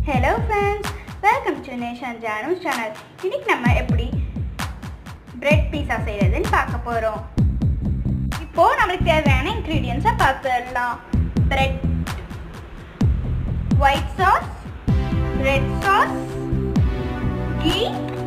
Hello friends, welcome to Nation Janu's channel. இன்னைக்கு நம்ம எப்படி bread pizza செய்யறதுன்னு பார்க்க போறோம். இப்போ நமக்கு தேவையான ingredients பார்த்துடலாம். Bread, white sauce, red sauce, ghee,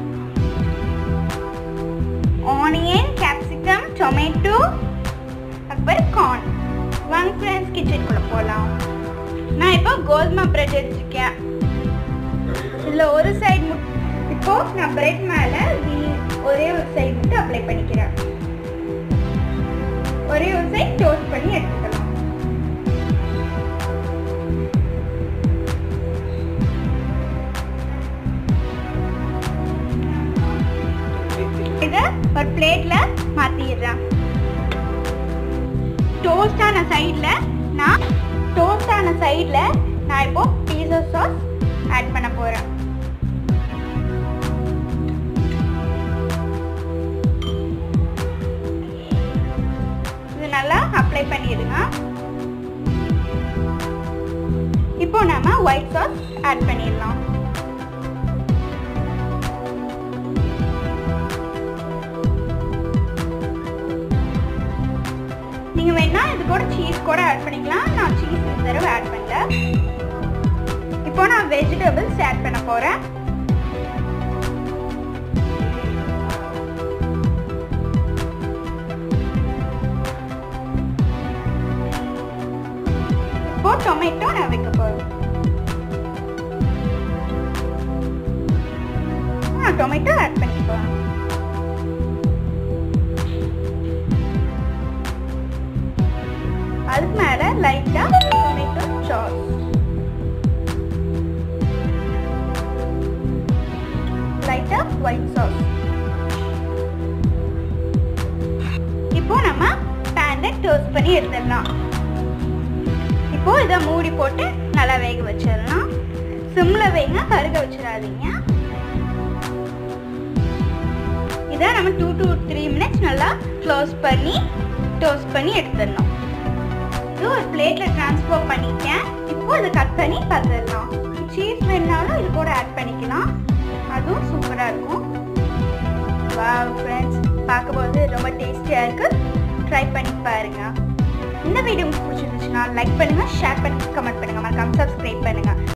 onion, capsicum, tomato, அப்புறம் corn. வாங்க friends kitchen குள்ள போலாம். நான் இப்போ கோதுமை பிரெட் எடுத்துக்கேன். இதுல ஒரு சைடு இப்போ நான் பிரெட் மேல ஒரே ஒரு சைடு மட்டும் அப்ளை பண்ணிக்கிறேன். ஒரே ஒரு சைடு டோஸ்ட் பண்ணி எடுத்துக்கலாம். இத ஒரு பிளேட்ல மாத்திடுறேன். டோஸ்டான சைடுல நான் இப்போ பீஸா சாஸ் ஆட் பண்ண போறேன். இது நல்லா அப்ளை பண்ணிடுங்க. இப்போ நாம ஒயிட் சாஸ் ஆட் பண்ணிடலாம். நீங்க வேணா இது கூட சீஸ் கூட ஆட் பண்ணிக்கலாம். நான் சீஸ் இந்த தடவை ஆட் பண்ணல. இப்போ நான் வெஜிடபிள்ஸ் ஆட் பண்ண போறேன். இப்போ டொமேட்டோ நான் வைக்க போறேன். டொமேட்டோ ஆட் பண்ணிப்போம். அதுக்கு மேல லைட்டா டொமேட்டோ சாஸ், லைட்டா ஒயிட் சாஸ். இப்போ நம்ம பேன்ல டோஸ்ட் பண்ணி எடுத்துடலாம். இப்போ இதை மூடி போட்டு நல்லா வேக வச்சிடலாம். சிம்ல வைங்க, கருக வச்சிடாதீங்க. இதை நம்ம 2 to 3 minutes நல்லா க்ளோஸ் பண்ணி டோஸ்ட் பண்ணி எடுத்துடலாம். ஒரு பிளேட்ல ட்ரான்ஸ்ஃபர் பண்ணிட்டேன். இப்போ இதை கட் பண்ணி பார்த்துடலாம். சீஸ் வேணாலும் இது கூட ஆட் பண்ணிக்கலாம். அதுவும் சூப்பரா இருக்கும். வாவ் ஃப்ரெண்ட்ஸ், பார்க்கும்போது ரொம்ப டேஸ்டியா இருக்கு. ட்ரை பண்ணி பாருங்க. இந்த வீடியோ உங்களுக்கு பிடிச்சிருந்துச்சுன்னா லைக் பண்ணுங்க, ஷேர் பண்ணுங்க, கமெண்ட் பண்ணுங்க, மறக்காம சப்ஸ்கிரைப் பண்ணுங்க.